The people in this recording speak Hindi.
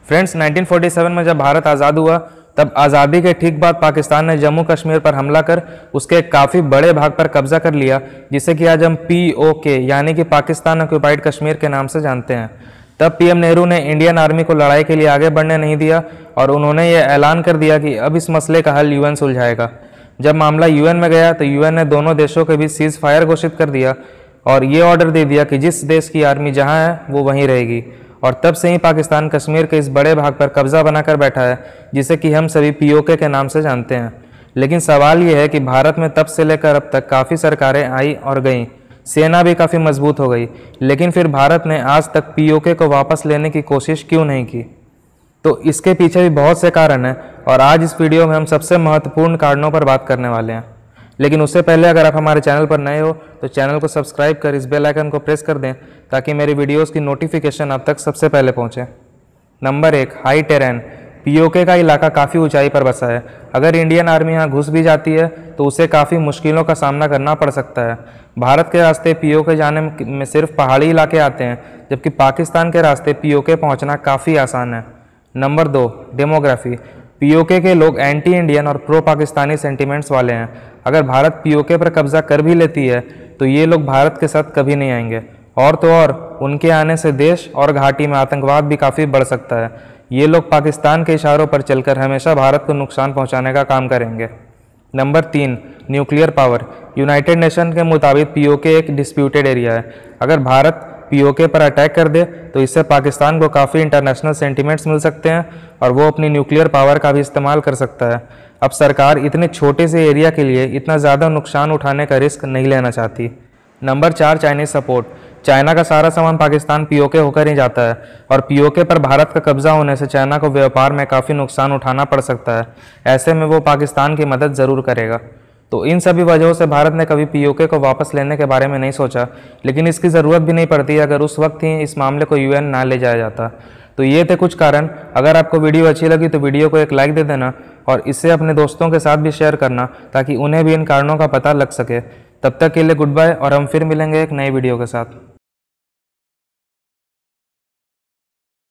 फ्रेंड्स 1947 में जब भारत आज़ाद हुआ तब आज़ादी के ठीक बाद पाकिस्तान ने जम्मू कश्मीर पर हमला कर उसके काफ़ी बड़े भाग पर कब्जा कर लिया, जिसे कि आज हम POK यानी कि पाकिस्तान ऑक्यूपाइड कश्मीर के नाम से जानते हैं। तब पीएम नेहरू ने इंडियन आर्मी को लड़ाई के लिए आगे बढ़ने नहीं दिया और उन्होंने ये ऐलान कर दिया कि अब इस मसले का हल UN सुलझाएगा। जब मामला UN में गया तो UN ने दोनों देशों के बीच सीज फायर घोषित कर दिया और ये ऑर्डर दे दिया कि जिस देश की आर्मी जहां है वो वहीं रहेगी। और तब से ही पाकिस्तान कश्मीर के इस बड़े भाग पर कब्जा बनाकर बैठा है, जिसे कि हम सभी POK के नाम से जानते हैं। लेकिन सवाल ये है कि भारत में तब से लेकर अब तक काफ़ी सरकारें आई और गईं, सेना भी काफ़ी मजबूत हो गई, लेकिन फिर भारत ने आज तक POK को वापस लेने की कोशिश क्यों नहीं की? तो इसके पीछे भी बहुत से कारण हैं और आज इस वीडियो में हम सबसे महत्वपूर्ण कारणों पर बात करने वाले हैं। लेकिन उससे पहले अगर आप हमारे चैनल पर नए हो तो चैनल को सब्सक्राइब कर इस बेल आइकन को प्रेस कर दें ताकि मेरी वीडियोस की नोटिफिकेशन आप तक सबसे पहले पहुंचे। Number 1, high terrain. POK का इलाका काफ़ी ऊंचाई पर बसा है। अगर इंडियन आर्मी यहाँ घुस भी जाती है तो उसे काफ़ी मुश्किलों का सामना करना पड़ सकता है। भारत के रास्ते POK जाने में सिर्फ पहाड़ी इलाके आते हैं, जबकि पाकिस्तान के रास्ते POK पहुँचना काफ़ी आसान है। Number 2, demography. POK के लोग एंटी इंडियन और प्रो पाकिस्तानी सेंटिमेंट्स वाले हैं। अगर भारत POK पर कब्जा कर भी लेती है तो ये लोग भारत के साथ कभी नहीं आएंगे, और तो और उनके आने से देश और घाटी में आतंकवाद भी काफ़ी बढ़ सकता है। ये लोग पाकिस्तान के इशारों पर चलकर हमेशा भारत को नुकसान पहुंचाने का काम करेंगे। Number 3, nuclear power. United Nation के मुताबिक POK एक डिस्प्यूटेड एरिया है। अगर भारत POK पर अटैक कर दे तो इससे पाकिस्तान को काफ़ी इंटरनेशनल सेंटिमेंट्स मिल सकते हैं और वो अपनी न्यूक्लियर पावर का भी इस्तेमाल कर सकता है। अब सरकार इतने छोटे से एरिया के लिए इतना ज़्यादा नुकसान उठाने का रिस्क नहीं लेना चाहती। Number 4, Chinese support. चाइना का सारा सामान पाकिस्तान POK होकर ही जाता है और POK पर भारत का कब्जा होने से चाइना को व्यापार में काफ़ी नुकसान उठाना पड़ सकता है। ऐसे में वो पाकिस्तान की मदद ज़रूर करेगा। तो इन सभी वजहों से भारत ने कभी POK को वापस लेने के बारे में नहीं सोचा, लेकिन इसकी ज़रूरत भी नहीं पड़ती अगर उस वक्त ही इस मामले को UN ना ले जाया जाता। तो ये थे कुछ कारण। अगर आपको वीडियो अच्छी लगी तो वीडियो को एक लाइक दे देना और इससे अपने दोस्तों के साथ भी शेयर करना ताकि उन्हें भी इन कारणों का पता लग सके। तब तक के लिए गुड बाय और हम फिर मिलेंगे एक नई वीडियो के साथ।